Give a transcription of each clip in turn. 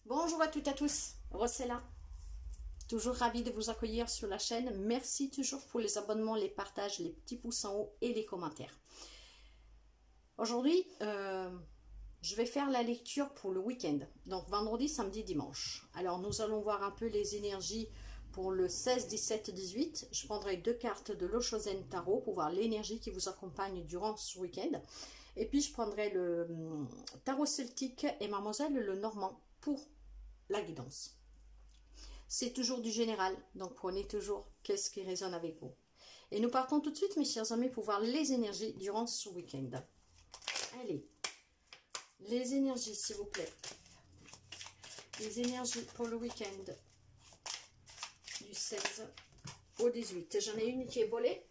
Bonjour à toutes et à tous, Rossella. Toujours ravie de vous accueillir sur la chaîne. Merci toujours pour les abonnements, les partages, les petits pouces en haut et les commentaires. Aujourd'hui, je vais faire la lecture pour le week-end. Donc vendredi, samedi, dimanche. Alors nous allons voir un peu les énergies pour le 16, 17, 18. Je prendrai deux cartes de l'Oshozen Tarot pour voir l'énergie qui vous accompagne durant ce week-end. Et puis je prendrai le Tarot Celtique et Mademoiselle le Normand pour la guidance. C'est toujours du général, donc prenez toujours qu'est-ce qui résonne avec vous. Et nous partons tout de suite, mes chers amis, pour voir les énergies durant ce week-end. Allez, les énergies, s'il vous plaît. Les énergies pour le week-end du 16 au 18. J'en ai une qui est volée.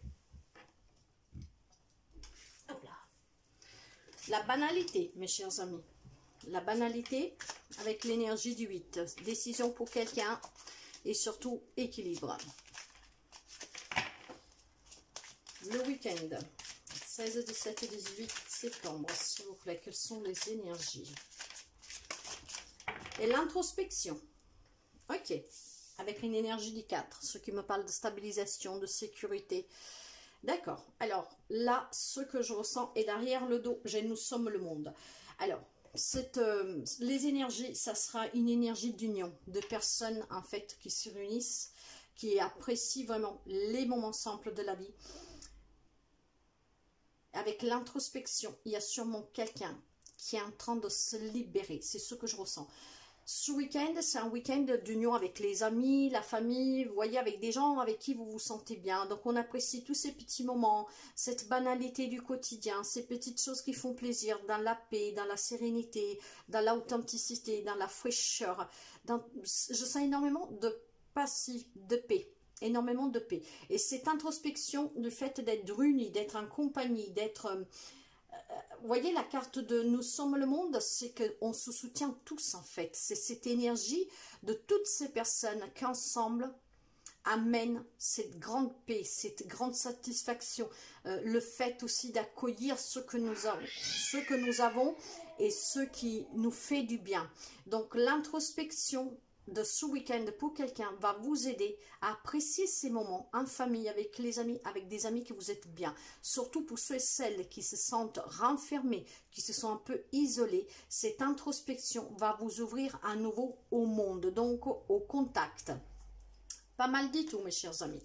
Hop là. La banalité, mes chers amis. La banalité avec l'énergie du 8. Décision pour quelqu'un et surtout équilibre. Le week-end, 16, 17 et 18 septembre, s'il vous plaît, quelles sont les énergies? Et l'introspection. Ok, avec une énergie du 4, ce qui me parle de stabilisation, de sécurité. D'accord, alors là, ce que je ressens est derrière le dos, j'ai nous sommes le monde. Alors, les énergies, ça sera une énergie d'union, de personnes en fait qui se réunissent, qui apprécient vraiment les moments simples de la vie. Avec l'introspection, il y a sûrement quelqu'un qui est en train de se libérer, c'est ce que je ressens. Ce week-end, c'est un week-end d'union avec les amis, la famille, vous voyez, avec des gens avec qui vous vous sentez bien. Donc, on apprécie tous ces petits moments, cette banalité du quotidien, ces petites choses qui font plaisir, dans la paix, dans la sérénité, dans l'authenticité, dans la fraîcheur. Je sens énormément de passif, de paix. Énormément de paix. Et cette introspection, le fait d'être unis, d'être en compagnie, d'être... vous voyez la carte de nous sommes le monde, c'est qu'on se soutient tous en fait. C'est cette énergie de toutes ces personnes qui ensemble amènent cette grande paix, cette grande satisfaction. Le fait aussi d'accueillir ce que nous avons et ce qui nous fait du bien. Donc l'introspection de ce week-end pour quelqu'un va vous aider à apprécier ces moments en famille, avec les amis, avec des amis que vous êtes bien. Surtout pour ceux et celles qui se sentent renfermés, qui se sont un peu isolés, cette introspection va vous ouvrir à nouveau au monde, donc au contact. Pas mal dit tout, mes chers amis.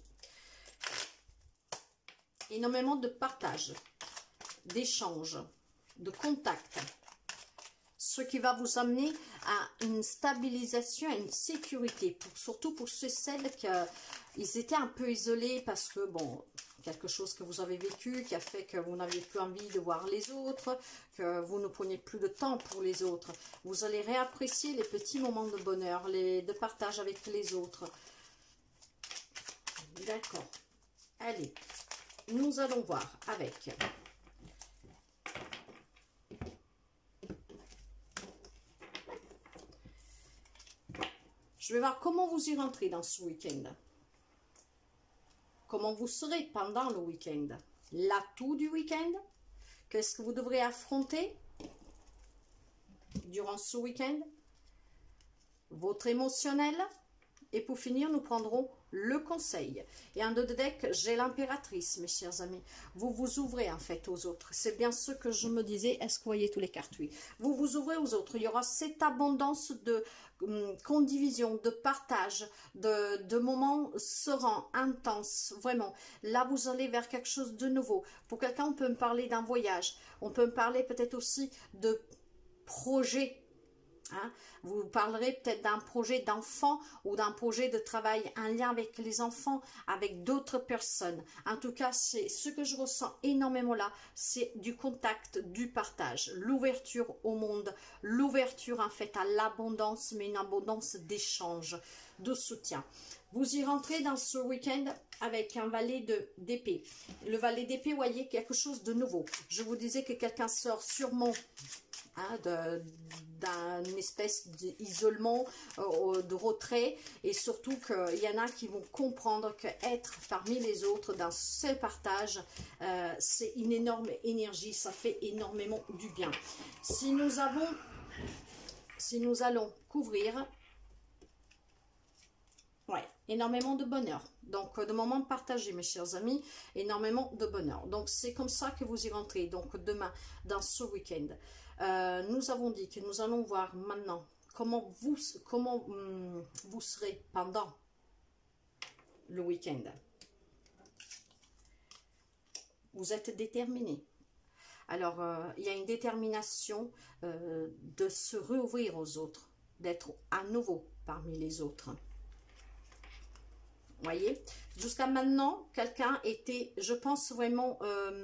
Énormément de partage, d'échange, de contact. Ce qui va vous amener à une stabilisation, à une sécurité, surtout pour ceux et celles qui étaient un peu isolés parce que, bon, quelque chose que vous avez vécu qui a fait que vous n'aviez plus envie de voir les autres, que vous ne preniez plus de temps pour les autres. Vous allez réapprécier les petits moments de bonheur, de partage avec les autres. D'accord. Allez, nous allons voir avec... Je vais voir comment vous y rentrez dans ce week-end. Comment vous serez pendant le week-end. L'atout du week-end. Qu'est-ce que vous devrez affronter durant ce week-end. Votre émotionnel. Et pour finir, nous prendrons le conseil. Et en dos de deck, j'ai l'impératrice, mes chers amis. Vous vous ouvrez en fait aux autres. C'est bien ce que je me disais. Est-ce que vous voyez tous les cartes? Oui. Vous vous ouvrez aux autres. Il y aura cette abondance de condivision, de partage, de moments sereins, intenses. Vraiment. Là, vous allez vers quelque chose de nouveau. Pour quelqu'un, on peut me parler d'un voyage. On peut me parler peut-être aussi de projets. Hein? Vous parlerez peut-être d'un projet d'enfant ou d'un projet de travail, un lien avec les enfants, avec d'autres personnes. En tout cas, c'est ce que je ressens énormément là, c'est du contact, du partage, l'ouverture au monde, l'ouverture en fait à l'abondance, mais une abondance d'échange, de soutien. Vous y rentrez dans ce week-end avec un valet d'épée. Le valet d'épée, vous voyez, quelque chose de nouveau. Je vous disais que quelqu'un sort sûrement d'une espèce d'isolement, de retrait, et surtout qu'il y en a qui vont comprendre qu'être parmi les autres dans ce partage, c'est une énorme énergie, ça fait énormément du bien. Si nous avons si nous allons couvrir, ouais, énormément de bonheur. Donc, de moments partagés, mes chers amis, énormément de bonheur. Donc, c'est comme ça que vous y rentrez. Donc, demain, dans ce week-end, nous avons dit que nous allons voir maintenant comment vous serez pendant le week-end. Vous êtes déterminé. Alors, il y a une détermination de se rouvrir aux autres, d'être à nouveau parmi les autres. Vous voyez, jusqu'à maintenant, quelqu'un était, je pense vraiment,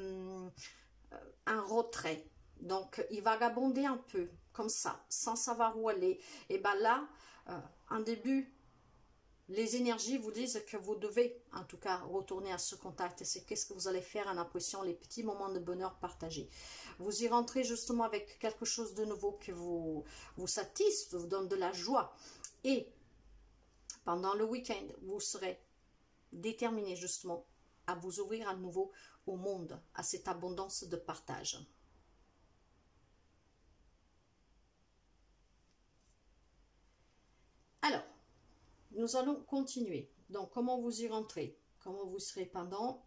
un retrait. Donc, il vagabondait un peu, comme ça, sans savoir où aller. Et bien là, en début, les énergies vous disent que vous devez, en tout cas, retourner à ce contact. C'est qu'est-ce que vous allez faire en appréciant les petits moments de bonheur partagés. Vous y rentrez justement avec quelque chose de nouveau qui vous satisfait, vous donne de la joie. Et pendant le week-end, vous serez déterminé justement à vous ouvrir à nouveau au monde, à cette abondance de partage. Alors, nous allons continuer. Donc, comment vous y rentrez? Comment vous serez pendant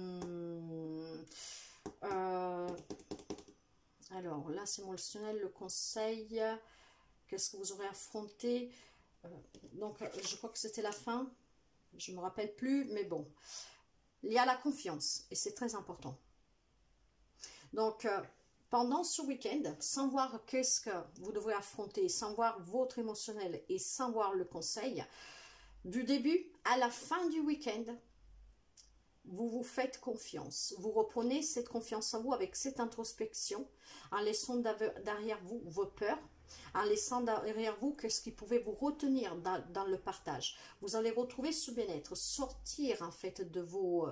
alors, là, c'est émotionnel, le conseil. Qu'est-ce que vous aurez affronté? Donc, je crois que c'était la fin. Je ne me rappelle plus, mais bon. Il y a la confiance, et c'est très important. Donc, pendant ce week-end, sans voir qu'est-ce que vous devrez affronter, sans voir votre émotionnel et sans voir le conseil, du début à la fin du week-end, vous vous faites confiance. Vous reprenez cette confiance en vous avec cette introspection, en laissant derrière vous vos peurs, en laissant derrière vous ce qui pouvait vous retenir dans le partage. Vous allez retrouver ce bien-être, sortir en fait de vos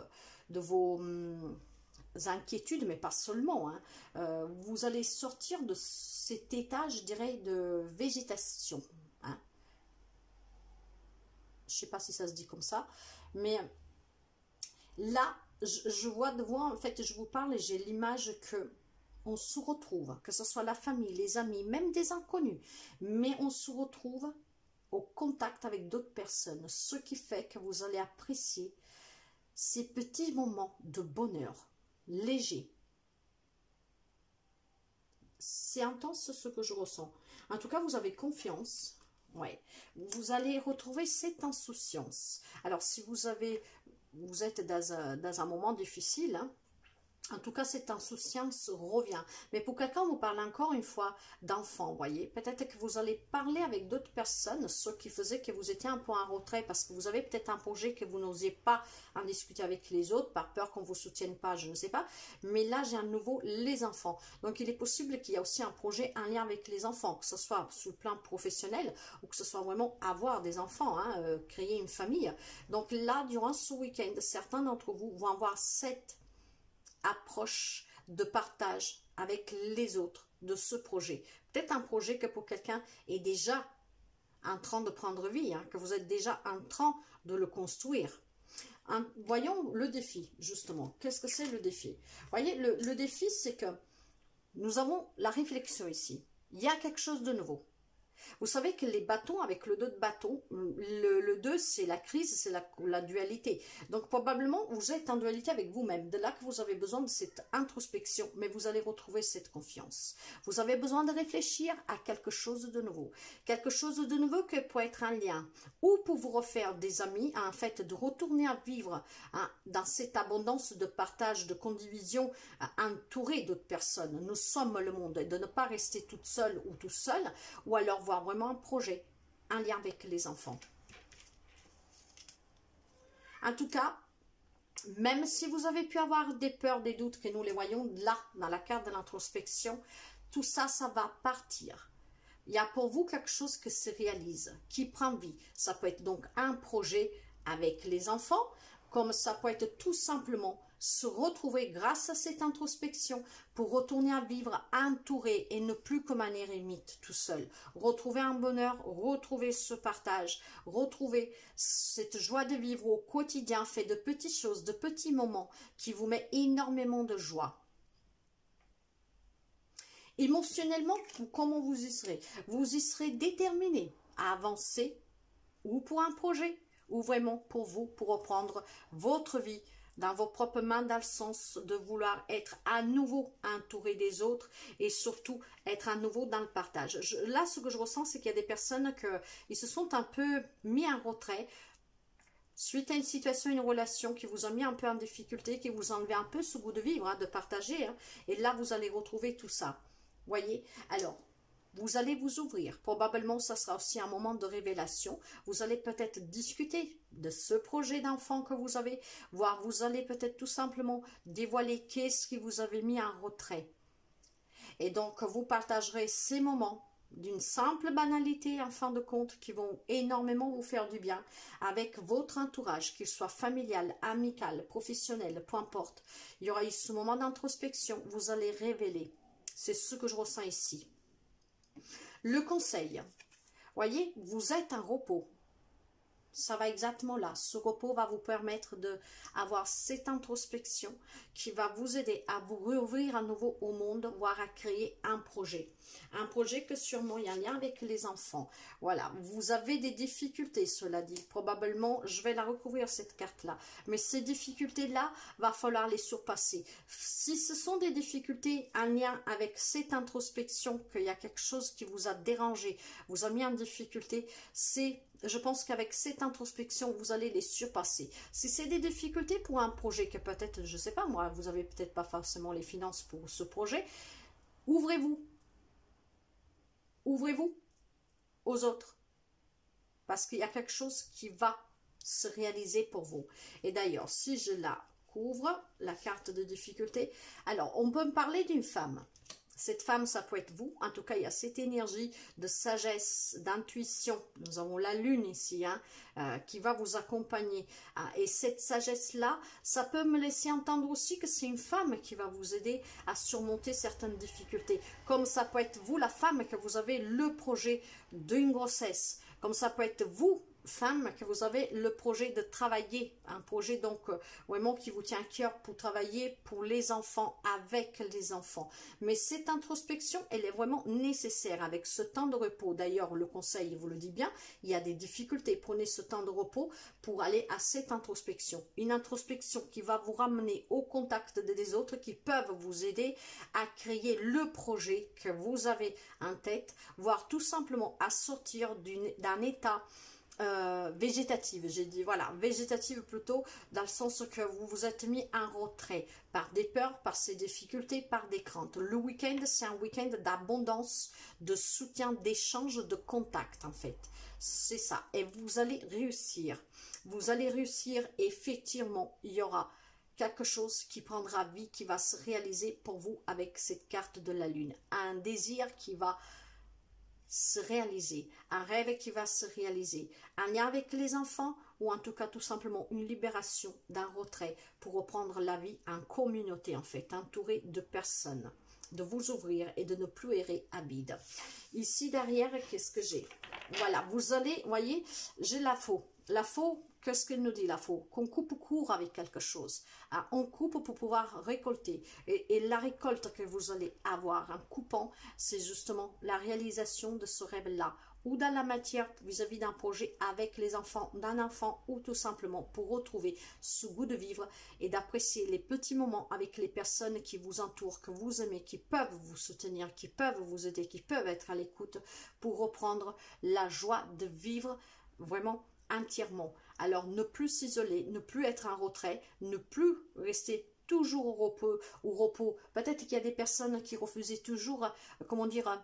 inquiétudes, mais pas seulement. Hein. Vous allez sortir de cet état, je dirais, de végétation. Hein. Je ne sais pas si ça se dit comme ça, mais là, je vois de vous, en fait, je vous parle et j'ai l'image que on se retrouve, que ce soit la famille, les amis, même des inconnus, mais on se retrouve au contact avec d'autres personnes, ce qui fait que vous allez apprécier ces petits moments de bonheur léger. C'est intense ce que je ressens. En tout cas, vous avez confiance. Ouais. Vous allez retrouver cette insouciance. Alors, si vous êtes dans un moment difficile, hein, en tout cas, cette insouciance revient. Mais pour quelqu'un, vous parlez encore une fois d'enfant, vous voyez. Peut-être que vous allez parler avec d'autres personnes, ce qui faisait que vous étiez un peu en retrait, parce que vous avez peut-être un projet que vous n'osez pas en discuter avec les autres, par peur qu'on ne vous soutienne pas, je ne sais pas. Mais là, j'ai à nouveau les enfants. Donc, il est possible qu'il y ait aussi un projet en lien avec les enfants, que ce soit sur le plan professionnel, ou que ce soit vraiment avoir des enfants, hein, créer une famille. Donc là, durant ce week-end, certains d'entre vous vont avoir cette approche de partage avec les autres de ce projet. Peut-être un projet que pour quelqu'un est déjà en train de prendre vie, hein, que vous êtes déjà en train de le construire. Voyons le défi, justement. Qu'est-ce que c'est le défi? Vous voyez, le défi, c'est que nous avons la réflexion ici. Il y a quelque chose de nouveau. Vous savez que les bâtons, avec le 2 de bâton, le 2, c'est la crise, c'est la dualité. Donc, probablement, vous êtes en dualité avec vous-même. De là que vous avez besoin de cette introspection, mais vous allez retrouver cette confiance. Vous avez besoin de réfléchir à quelque chose de nouveau. Quelque chose de nouveau que peut être un lien. Ou pour vous refaire des amis, en fait, de retourner à vivre hein, dans cette abondance de partage, de condivision, entouré d'autres personnes. Nous sommes le monde. Et de ne pas rester toute seule ou tout seul, ou alors voir vraiment un projet, un lien avec les enfants. En tout cas, même si vous avez pu avoir des peurs, des doutes, que nous les voyons là, dans la carte de l'introspection, tout ça, ça va partir. Il y a pour vous quelque chose qui se réalise, qui prend vie. Ça peut être donc un projet avec les enfants, comme ça peut être tout simplement se retrouver grâce à cette introspection pour retourner à vivre entouré et ne plus comme un éremite tout seul. Retrouver un bonheur, retrouver ce partage, retrouver cette joie de vivre au quotidien fait de petites choses, de petits moments qui vous met énormément de joie. Émotionnellement, comment vous y serez? Vous y serez déterminé à avancer ou pour un projet ou vraiment pour vous, pour reprendre votre vie dans vos propres mains, dans le sens de vouloir être à nouveau entouré des autres et surtout être à nouveau dans le partage. Là, ce que je ressens, c'est qu'il y a des personnes qui se sont un peu mis en retrait suite à une situation, une relation qui vous a mis un peu en difficulté, qui vous a enlevé un peu ce goût de vivre, de partager. Et là, vous allez retrouver tout ça. Voyez? Alors, vous allez vous ouvrir. Probablement, ça sera aussi un moment de révélation. Vous allez peut-être discuter de ce projet d'enfant que vous avez, voire vous allez peut-être tout simplement dévoiler qu'est-ce qui vous avez mis en retrait. Et donc, vous partagerez ces moments d'une simple banalité en fin de compte qui vont énormément vous faire du bien avec votre entourage, qu'il soit familial, amical, professionnel, peu importe. Il y aura eu ce moment d'introspection, vous allez révéler. C'est ce que je ressens ici. Le conseil, voyez, vous êtes en repos. Ça va exactement là. Ce repos va vous permettre d'avoir cette introspection qui va vous aider à vous rouvrir à nouveau au monde, voire à créer un projet. Un projet que sûrement il y a un lien avec les enfants. Voilà, vous avez des difficultés, cela dit. Probablement, je vais la recouvrir cette carte-là. Mais ces difficultés-là, va falloir les surpasser. Si ce sont des difficultés en lien avec cette introspection, qu'il y a quelque chose qui vous a dérangé, vous a mis en difficulté, je pense qu'avec cette introspection, vous allez les surpasser. Si c'est des difficultés pour un projet que peut-être, je ne sais pas moi, vous n'avez peut-être pas forcément les finances pour ce projet, ouvrez-vous. Ouvrez-vous aux autres. Parce qu'il y a quelque chose qui va se réaliser pour vous. Et d'ailleurs, si je la couvre, la carte de difficulté, alors on peut me parler d'une femme. Cette femme, ça peut être vous. En tout cas, il y a cette énergie de sagesse, d'intuition. Nous avons la lune ici, qui va vous accompagner. Et cette sagesse-là, ça peut me laisser entendre aussi que c'est une femme qui va vous aider à surmonter certaines difficultés. Comme ça peut être vous, la femme, que vous avez le projet d'une grossesse. Comme ça peut être vous, femme, que vous avez le projet de travailler, un projet donc vraiment qui vous tient à cœur pour travailler pour les enfants, avec les enfants. Mais cette introspection, elle est vraiment nécessaire avec ce temps de repos. D'ailleurs, le conseil vous le dit bien, il y a des difficultés. Prenez ce temps de repos pour aller à cette introspection. Une introspection qui va vous ramener au contact des autres, qui peuvent vous aider à créer le projet que vous avez en tête, voire tout simplement à sortir d'un état végétative, j'ai dit, voilà, végétative plutôt, dans le sens que vous vous êtes mis en retrait par des peurs, par ces difficultés, par des craintes. Le week-end, c'est un week-end d'abondance, de soutien, d'échange, de contact en fait. C'est ça, et vous allez réussir. Vous allez réussir, effectivement, il y aura quelque chose qui prendra vie, qui va se réaliser pour vous avec cette carte de la lune. Un désir qui va se réaliser, un rêve qui va se réaliser, un lien avec les enfants ou en tout cas tout simplement une libération d'un retrait pour reprendre la vie en communauté en fait, entouré de personnes, de vous ouvrir et de ne plus errer à bide. Ici derrière, qu'est-ce que j'ai? Voilà, vous allez, voyez, j'ai la faux. La faux, qu'est-ce qu'elle nous dit la faux? Qu'on coupe court avec quelque chose. On coupe pour pouvoir récolter. Et la récolte que vous allez avoir en coupant, c'est justement la réalisation de ce rêve-là. Ou dans la matière vis-à-vis d'un projet avec les enfants, d'un enfant, ou tout simplement pour retrouver ce goût de vivre et d'apprécier les petits moments avec les personnes qui vous entourent, que vous aimez, qui peuvent vous soutenir, qui peuvent vous aider, qui peuvent être à l'écoute pour reprendre la joie de vivre vraiment entièrement. Alors ne plus s'isoler, ne plus être en retrait, ne plus rester toujours au repos. Peut-être qu'il y a des personnes qui refusaient toujours, comment dire,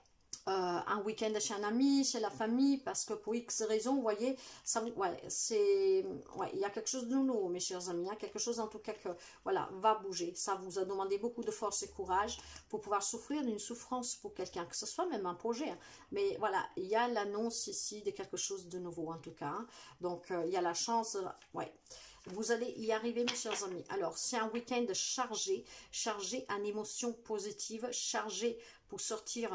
un week-end chez un ami, chez la famille, parce que pour X raisons, vous voyez, ça, ouais, il y a quelque chose de nouveau, mes chers amis, hein, quelque chose en tout cas que, voilà, va bouger. Ça vous a demandé beaucoup de force et courage pour pouvoir souffrir d'une souffrance pour quelqu'un, que ce soit même un projet, hein. Mais voilà, il y a l'annonce ici de quelque chose de nouveau, en tout cas, hein. Donc, il y a la chance, ouais. Vous allez y arriver, mes chers amis. Alors, c'est un week-end chargé en émotions positives, chargé pour sortir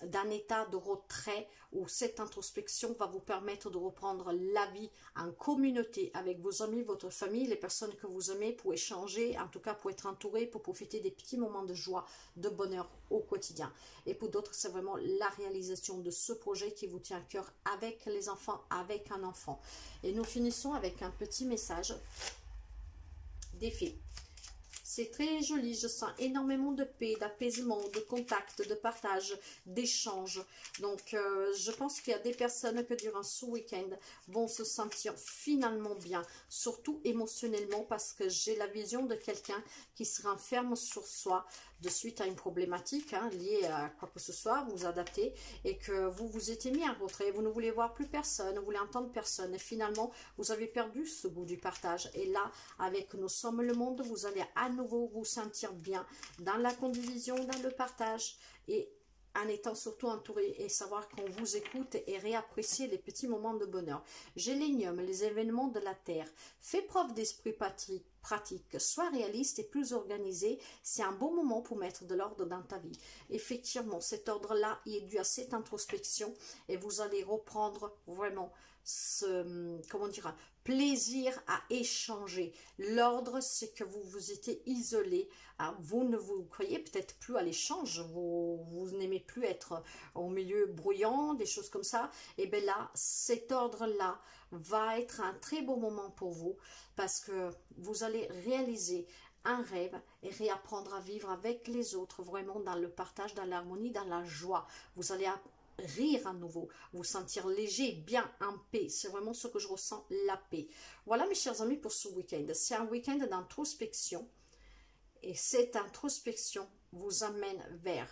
d'un état de retrait où cette introspection va vous permettre de reprendre la vie en communauté avec vos amis, votre famille, les personnes que vous aimez, pour échanger, en tout cas pour être entouré, pour profiter des petits moments de joie, de bonheur au quotidien. Et pour d'autres, c'est vraiment la réalisation de ce projet qui vous tient à cœur avec les enfants, avec un enfant. Et nous finissons avec un petit message des fées. C'est très joli, je sens énormément de paix, d'apaisement, de contact, de partage, d'échange. Donc, je pense qu'il y a des personnes que durant ce week-end vont se sentir finalement bien, surtout émotionnellement, parce que j'ai la vision de quelqu'un qui se renferme sur soi de suite à une problématique liée à quoi que ce soit, vous vous adaptez, et que vous vous étiez mis en retrait, vous ne voulez voir plus personne, vous voulez entendre personne, et finalement, vous avez perdu ce goût du partage. Et là, avec Nous sommes le monde, vous allez à nouveau vous sentir bien dans la condivision, dans le partage, et en étant surtout entouré et savoir qu'on vous écoute et réapprécier les petits moments de bonheur. Gélénium, les événements de la Terre. Fais preuve d'esprit pratique, sois réaliste et plus organisé. C'est un bon moment pour mettre de l'ordre dans ta vie. Effectivement, cet ordre-là est dû à cette introspection et vous allez reprendre vraiment ce, comment dire, plaisir à échanger. L'ordre, c'est que vous vous étiez isolé. Alors, vous ne vous croyez peut-être plus à l'échange. Vous n'aimez plus être au milieu bruyant, des choses comme ça. Et bien là, cet ordre-là va être un très beau moment pour vous parce que vous allez réaliser un rêve et réapprendre à vivre avec les autres, vraiment dans le partage, dans l'harmonie, dans la joie. Vous allez rire à nouveau, vous sentir léger, bien en paix. C'est vraiment ce que je ressens, la paix. Voilà mes chers amis pour ce week-end. C'est un week-end d'introspection et cette introspection vous amène vers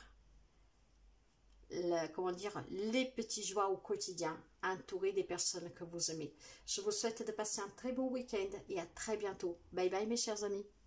comment dire, les petites joies au quotidien, entouré des personnes que vous aimez. Je vous souhaite de passer un très bon week-end et à très bientôt. Bye bye mes chers amis.